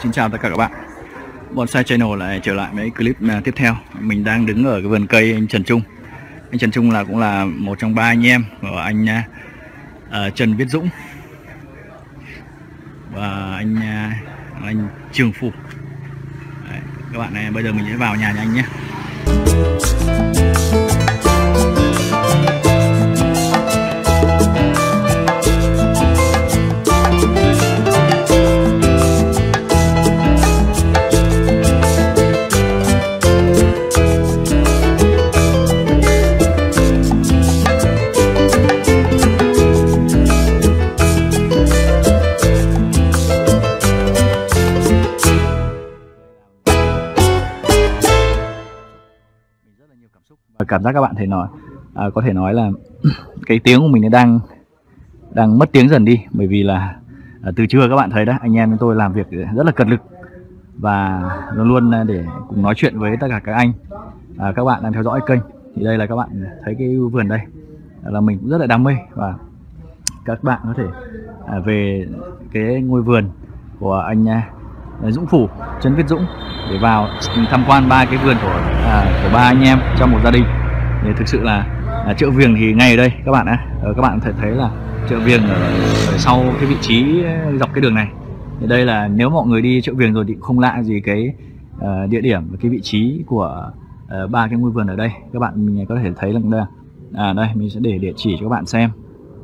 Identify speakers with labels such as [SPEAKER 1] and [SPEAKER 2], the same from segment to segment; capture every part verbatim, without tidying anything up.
[SPEAKER 1] Xin chào tất cả các bạn. Bonsai Channel lại trở lại với clip tiếp theo. Mình đang đứng ở cái vườn cây anh Trần Trung. Anh Trần Trung là cũng là một trong ba anh em của anh uh, Trần Viết Dũng và anh uh, anh Trường Phù. Đấy, các bạn này bây giờ mình sẽ vào nhà nhà anh nhé. Và cảm giác các bạn thấy nói à, có thể nói là cái tiếng của mình nó đang đang mất tiếng dần đi, bởi vì là à, từ trưa các bạn thấy đấy, anh em chúng tôi làm việc rất là cật lực và luôn luôn để cùng nói chuyện với tất cả các anh à, các bạn đang theo dõi kênh. Thì đây là các bạn thấy cái vườn đây là mình cũng rất là đam mê, và các bạn có thể à, về cái ngôi vườn của anh à, Dũng Phủ, Trần Viết Dũng để vào tham quan ba cái vườn của à, của ba anh em trong một gia đình. Thì thực sự là à, chợ Viềng thì ngay ở đây các bạn ạ. Các bạn có thể thấy là chợ Viềng ở, ở sau cái vị trí dọc cái đường này. Thì đây là nếu mọi người đi chợ Viềng rồi thì không lạ gì cái uh, địa điểm và cái vị trí của uh, ba cái ngôi vườn ở đây. Các bạn mình có thể thấy là đây. À đây mình sẽ để địa chỉ cho các bạn xem.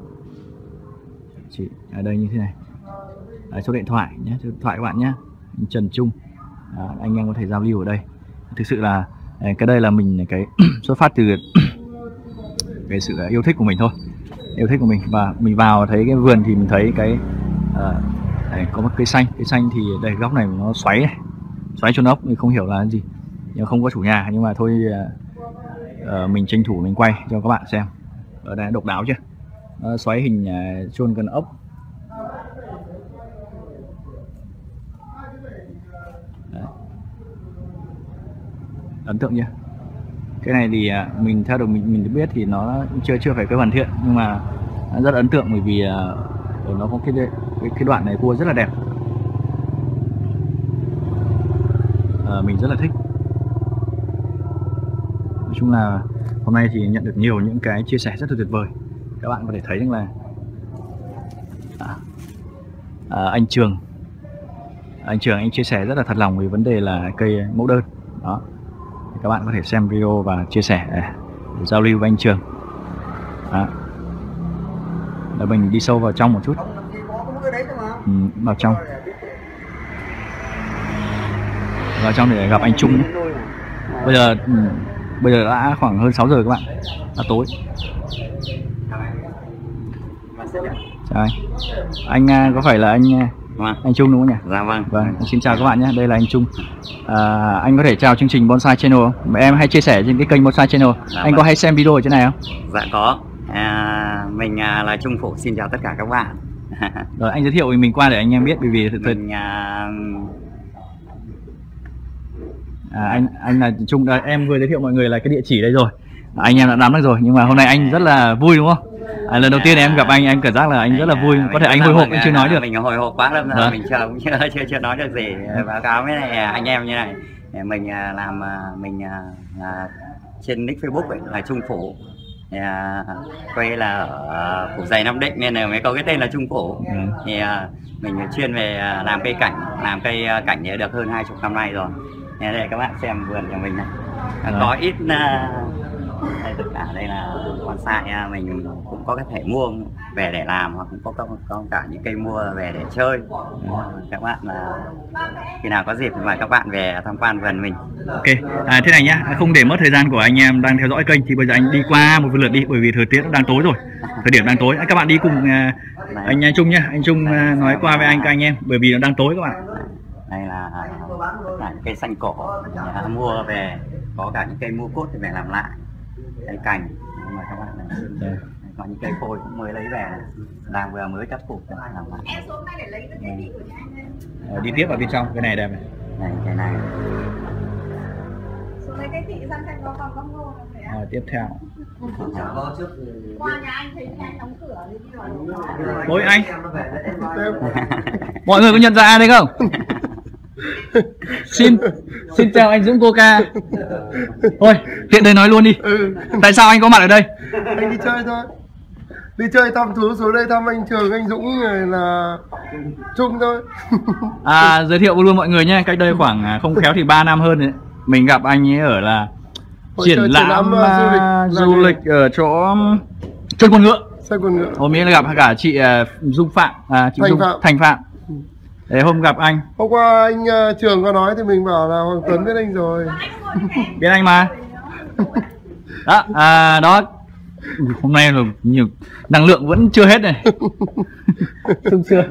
[SPEAKER 1] Chỉ ở đây như thế này. À, số điện thoại nhé, số điện thoại các bạn nhé. Trần Trung. À, anh em có thể giao lưu ở đây. Thực sự là cái đây là mình cái xuất phát từ cái sự yêu thích của mình thôi, yêu thích của mình. Và mình vào thấy cái vườn thì mình thấy cái uh, đây, có một cây xanh, cây xanh thì đây góc này nó xoáy này, xoáy chuồn ốc thì không hiểu là cái gì, nhưng không có chủ nhà, nhưng mà thôi uh, uh, mình tranh thủ mình quay cho các bạn xem. Ở đây độc đáo chưa, nó xoáy hình uh, chuồn con ốc. Ấn tượng chưa? Cái này thì mình theo được mình mình biết thì nó chưa chưa phải cái hoàn thiện, nhưng mà rất ấn tượng, bởi vì uh, nó có cái, cái cái đoạn này cua rất là đẹp. Uh, mình rất là thích. Nói chung là hôm nay thì nhận được nhiều những cái chia sẻ rất là tuyệt vời. Các bạn có thể thấy rằng là à, à, anh Trường anh Trường anh chia sẻ rất là thật lòng về vấn đề là cây mẫu đơn đó. Các bạn có thể xem video và chia sẻ để, để giao lưu với anh Trường. Đó. Để mình đi sâu vào trong một chút. Ừ, vào trong vào trong để gặp anh Trung. Bây giờ ừ, bây giờ đã khoảng hơn sáu giờ các bạn, đã tối. Chào anh. Anh có phải là anh
[SPEAKER 2] Vâng.
[SPEAKER 1] Anh Trung đúng không nhỉ?
[SPEAKER 2] Dạ vâng.
[SPEAKER 1] Vâng, xin chào các bạn nhé. Đây là anh Trung. À, anh có thể chào chương trình Bonsai Channel không? Em hay chia sẻ trên cái kênh Bonsai Channel. Dạ, anh vâng. Có hay xem video ở trên này không?
[SPEAKER 2] Dạ có. À, mình à, là Trung Phủ, xin chào tất cả các bạn.
[SPEAKER 1] Rồi anh giới thiệu mình qua để anh em biết, bởi vì thực
[SPEAKER 2] mình à...
[SPEAKER 1] À, anh anh là Trung. Đây, em vừa giới thiệu mọi người là cái địa chỉ đây rồi. À, anh em đã nắm được rồi, nhưng mà hôm nay anh rất là vui đúng không? À, lần đầu tiên em gặp anh, em cảm giác là anh rất là vui. Có thể anh hồi hộp, anh chưa nói được.
[SPEAKER 2] Mình hồi hộp quá lắm, à. Mình chưa, chưa chưa chưa nói được gì. Báo cáo với này anh em như này, mình làm mình à, trên nick Facebook ấy, là Trung Phủ, à, quê là ở Phủ Dày Nam Định nên là mới có cái tên là Trung Phủ. Ừ. Thì à, mình chuyên về làm cây cảnh, làm cây cảnh này được hơn hai chục năm nay rồi. Nên đây các bạn xem vườn của mình này, à, có ít uh, đây, tất cả đây là bonsai, mình cũng có thể mua về để làm, hoặc cũng có, có, có cả những cây mua về để chơi. Các bạn là khi nào có dịp thì mời các bạn về tham quan vườn mình.
[SPEAKER 1] Ok, à, thế này nhá, không để mất thời gian của anh em đang theo dõi kênh thì bây giờ anh đi qua một lượt đi, bởi vì thời tiết đang tối rồi, thời điểm đang tối. Các bạn đi cùng uh, anh, anh Trung nhá, anh Trung uh, nói qua với anh các anh em, bởi vì nó đang tối các bạn.
[SPEAKER 2] Đây là tất cả những cây xanh cổ nhà mua về, có cả những cây mua cốt thì về làm lại, cây cành. Nhưng mà các bạn này, đây, có những cây phôi cũng mới lấy về, đang vừa mới cắt cụt làm lại.
[SPEAKER 1] Ừ. Đi tiếp vào bên trong, cái này đẹp này.
[SPEAKER 2] Này, cái này.
[SPEAKER 1] À, tiếp theo.
[SPEAKER 3] Qua nhà anh thấy anh đóng cửa thì đi vào.
[SPEAKER 1] Ôi anh. Mọi người có nhận ra ai đấy không? Xin xin chào anh Dũng Coca. Thôi tiện đây nói luôn đi.
[SPEAKER 4] Ừ.
[SPEAKER 1] Tại sao anh có mặt ở đây?
[SPEAKER 4] Anh đi chơi thôi. Đi chơi thăm thú, xuống đây thăm anh Trường, anh Dũng người là chung thôi.
[SPEAKER 1] À, giới thiệu luôn mọi người nhé, cách đây khoảng không khéo thì ba năm hơn đấy, mình gặp anh ấy ở là
[SPEAKER 4] Hội
[SPEAKER 1] triển
[SPEAKER 4] trợ triển
[SPEAKER 1] lãm
[SPEAKER 4] lãm,
[SPEAKER 1] uh,
[SPEAKER 4] uh, du lịch
[SPEAKER 1] du
[SPEAKER 4] làng
[SPEAKER 1] lịch ở chỗ chân con ngựa.
[SPEAKER 4] Xe quần ngựa.
[SPEAKER 1] Hôm ấy là gặp cả chị uh, Dung Phạm, à, chị
[SPEAKER 4] Thành
[SPEAKER 1] Dung
[SPEAKER 4] Phạm.
[SPEAKER 1] Thành Phạm. Đấy, hôm gặp anh.
[SPEAKER 4] Hôm qua anh uh, Trường có nói thì mình bảo là Hoàng Tuấn biết anh rồi.
[SPEAKER 1] Biết anh mà. Đó, à, đó. Hôm nay là nhiều năng lượng vẫn chưa hết này. Sung sướng.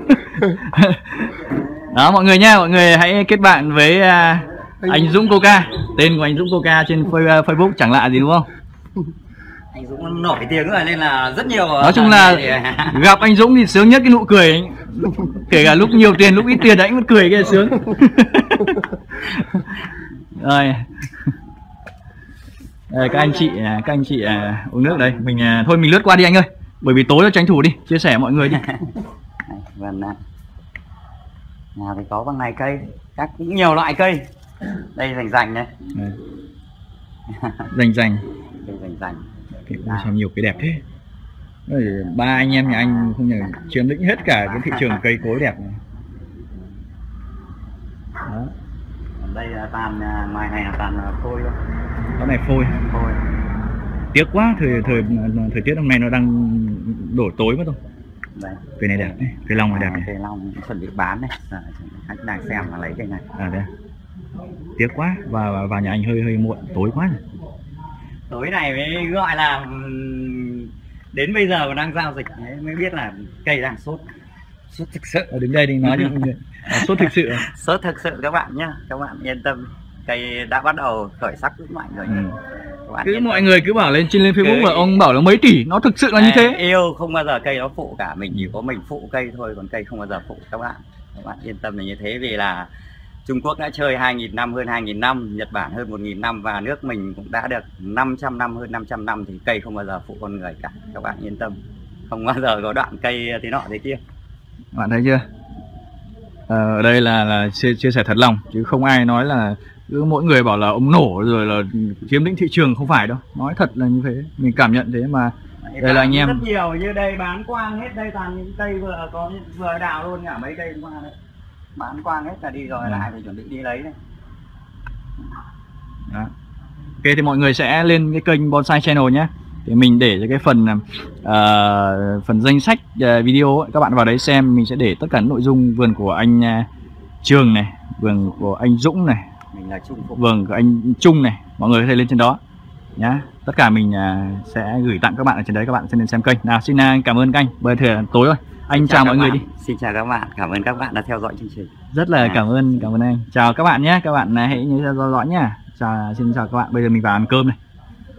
[SPEAKER 1] Đó mọi người nha, mọi người hãy kết bạn với uh, anh Dũng Coca. Tên của anh Dũng Coca trên Facebook chẳng lạ gì đúng không?
[SPEAKER 2] Anh Dũng nổi tiếng rồi nên là rất nhiều.
[SPEAKER 1] Nói chung là gặp anh Dũng thì sướng nhất cái nụ cười ấy. Kể cả lúc nhiều tiền lúc ít tiền anh vẫn cười cái sướng. Rồi. Đây, các anh chị các anh chị à, uống nước đây. Mình à, thôi mình lướt qua đi anh ơi. Bởi vì tối nó tranh thủ đi, chia sẻ mọi người đi.
[SPEAKER 2] Vâng ạ. Nhà thì có bằng này cây, các cũng nhiều loại cây. Đây rành rành này.
[SPEAKER 1] Rành rành.
[SPEAKER 2] Đây rành rành.
[SPEAKER 1] Ôi, sao nhiều cái đẹp thế. Rồi, ba anh em nhà anh không nhờ chiếm lĩnh hết cả cái thị trường cây cối đẹp này. Đó.
[SPEAKER 2] Còn đây là toàn ngoài này là toàn phôi thôi.
[SPEAKER 1] Cái này phôi.
[SPEAKER 2] Phôi.
[SPEAKER 1] Tiếc quá, thời thời thời tiết hôm nay nó đang đổ tối mất rồi.
[SPEAKER 2] Đây.
[SPEAKER 1] Cây này đẹp đấy, cây long này đẹp này.
[SPEAKER 2] Cây long chuẩn bị bán này. À, khách đang xem mà lấy cây này.
[SPEAKER 1] À đây. Tiếc quá, và vào, vào nhà anh hơi hơi muộn, tối quá rồi.
[SPEAKER 2] Tối này mới gọi là đến bây giờ còn đang giao dịch mới biết là cây đang sốt. Sốt thực sự.
[SPEAKER 1] Ở đứng đây đi nói cho mọi người. À, sốt thực sự.
[SPEAKER 2] Sốt thực sự các bạn nhá, các bạn yên tâm. Cây đã bắt đầu khởi sắc rất mạnh rồi.
[SPEAKER 1] Ừ.
[SPEAKER 2] Các
[SPEAKER 1] Cứ mọi
[SPEAKER 2] tâm.
[SPEAKER 1] người cứ bảo lên trên lên Facebook
[SPEAKER 2] cứ...
[SPEAKER 1] mà ông bảo là mấy tỷ, nó thực sự là như thế.
[SPEAKER 2] Yêu không bao giờ cây nó phụ cả, mình chỉ có mình phụ cây thôi, còn cây không bao giờ phụ các bạn. Các bạn yên tâm là như thế, vì là Trung Quốc đã chơi hai nghìn năm, hơn hai nghìn năm, Nhật Bản hơn một nghìn năm, và nước mình cũng đã được năm trăm năm, hơn năm trăm năm, thì cây không bao giờ phụ con người cả. Các bạn yên tâm, không bao giờ có đoạn cây thế nọ thế kia.
[SPEAKER 1] Bạn thấy chưa? Ờ, ở đây là, là chia, chia sẻ thật lòng, chứ không ai nói là cứ mỗi người bảo là ông nổ rồi là chiếm lĩnh thị trường, không phải đâu. Nói thật là như thế, mình cảm nhận thế mà. Đây, đây là anh em
[SPEAKER 2] rất nhiều, như đây bán quang hết, đây toàn những cây vừa có vừa đào luôn cả mấy cây qua đấy. Bán quang hết là đi rồi, ừ. Lại phải chuẩn bị đi lấy đây.
[SPEAKER 1] Đó. Ok thì mọi người sẽ lên cái kênh Bonsai Channel nhé. Thì mình để cho cái phần uh, phần danh sách uh, video ấy, các bạn vào đấy xem, mình sẽ để tất cả nội dung vườn của anh uh, Trường này, vườn của anh Dũng này,
[SPEAKER 2] mình là Trung Phục.
[SPEAKER 1] Vườn của anh Trung này, mọi người có thể lên trên đó nhá. Tất cả mình uh, sẽ gửi tặng các bạn ở trên đấy, các bạn sẽ lên xem kênh. Nào xin uh, cảm ơn các anh. Bây giờ tối rồi, anh chào, chào mọi người đi.
[SPEAKER 2] Xin chào các bạn, cảm ơn các bạn đã theo dõi chương trình.
[SPEAKER 1] Rất là à. cảm ơn, cảm ơn anh. Chào các bạn nhé, các bạn hãy nhớ theo dõi nhá. Chào, xin chào các bạn. Bây giờ mình vào ăn cơm này.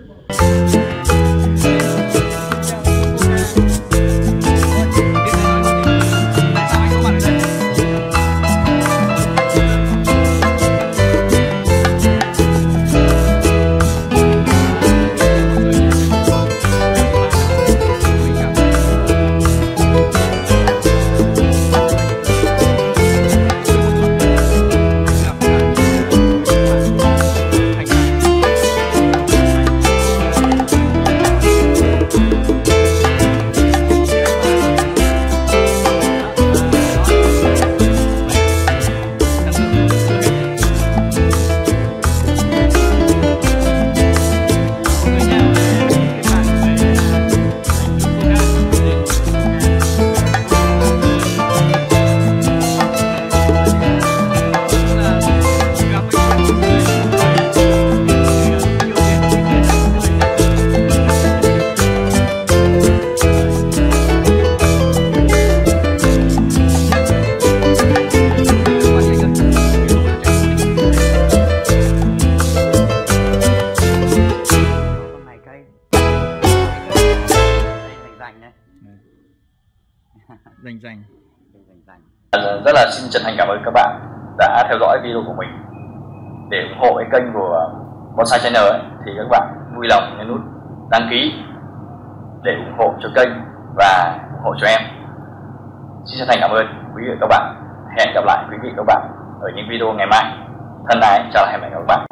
[SPEAKER 1] Rành rành.
[SPEAKER 5] Rất là xin chân thành cảm ơn các bạn đã theo dõi video của mình. Để ủng hộ cái kênh của Bonsai Channel ấy, thì các bạn vui lòng nhấn nút đăng ký để ủng hộ cho kênh và ủng hộ cho em. Xin chân thành cảm ơn quý vị và các bạn. Hẹn gặp lại quý vị và các bạn ở những video ngày mai. Thân ái chào lại hẹn gặp lại các bạn.